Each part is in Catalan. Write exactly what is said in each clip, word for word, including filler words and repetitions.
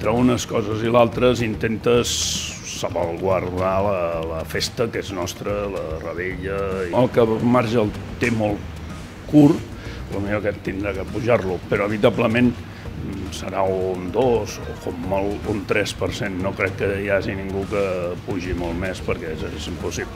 entre unes coses i l'altres intentes salvaguardar la, la festa, que és nostra, la revetlla. El que marge el té molt curt, potser aquest tindrà que pujar-lo, però evitablement serà un dos o com molt un tres per cent. No crec que hi hagi ningú que pugi molt més perquè és, és impossible.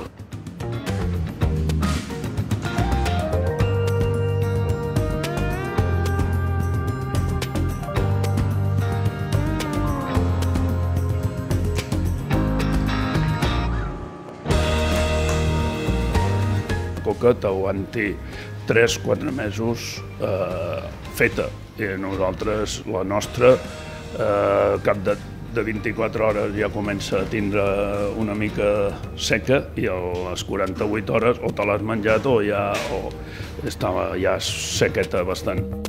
Coca t'aguanti tres quatre mesos eh, feta. I nosaltres, la nostra, eh, cap de, de vint-i-quatre hores ja comença a tindre una mica seca i a les quaranta-vuit hores o te l'has menjat o ja o estava ja sequeta bastant.